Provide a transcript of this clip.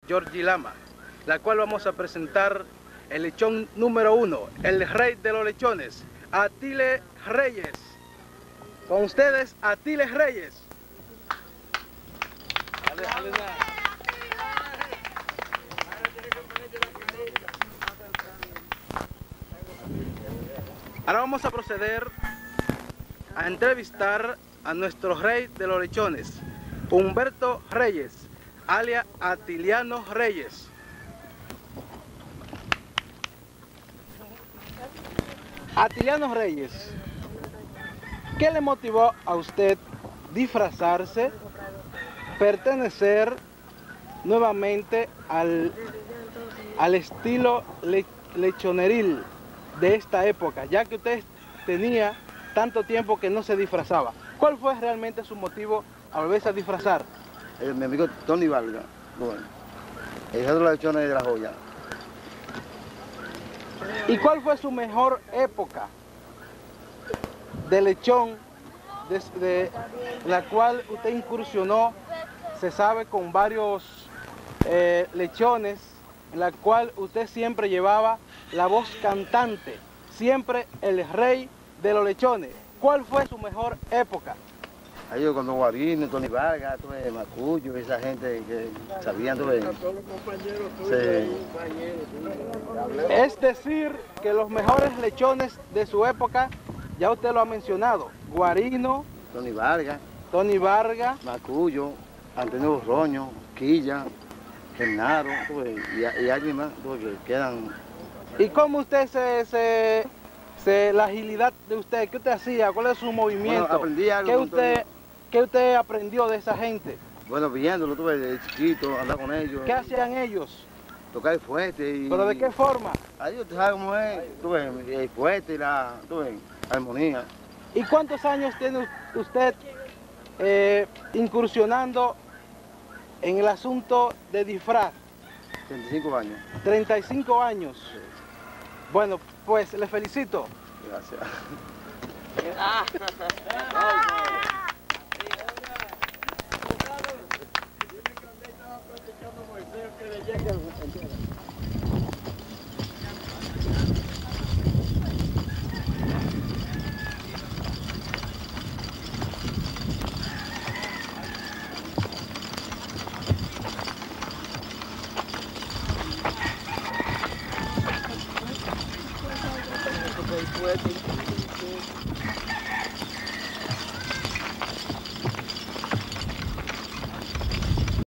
Georgie Lama, la cual vamos a presentar el lechón número 1, el rey de los lechones, Atile Reyes. Con ustedes, Atile Reyes. Ahora vamos a proceder a entrevistar a nuestro rey de los lechones, Humberto Reyes, alias Atiliano Reyes. Atiliano Reyes, ¿qué le motivó a usted disfrazarse, pertenecer nuevamente al estilo lechoneril de esta época, ya que usted tenía tanto tiempo que no se disfrazaba? ¿Cuál fue realmente su motivo a volverse a disfrazar? Mi amigo Tony Vargas, bueno, el jefe de los lechones de La Joya. ¿Y cuál fue su mejor época de lechón, desde la cual usted incursionó, se sabe, con varios lechones, en la cual usted siempre llevaba la voz cantante, siempre el rey de los lechones? ¿Cuál fue su mejor época? Ahí yo cuando Guarino, Tony Vargas, Macuyo, esa gente que sabían, Es decir, que los mejores lechones de su época, ya usted lo ha mencionado: Guarino, Tony Vargas, Macuyo, Antonio Roño, Quilla, Genaro, y alguien más que quedan. ¿Y cómo usted la agilidad de usted, qué usted hacía? ¿Cuál es su movimiento? Bueno, aprendí algo. ¿Qué usted aprendió de esa gente? Bueno, viéndolo, desde chiquito, andar con ellos. ¿Qué hacían ellos? Tocar el fuerte. ¿Pero de qué forma? Ahí usted sabe cómo es, el fuerte y la armonía. ¿Y cuántos años tiene usted incursionando en el asunto de disfraz? 35 años. 35 años. Sí. Bueno, pues le felicito. Gracias.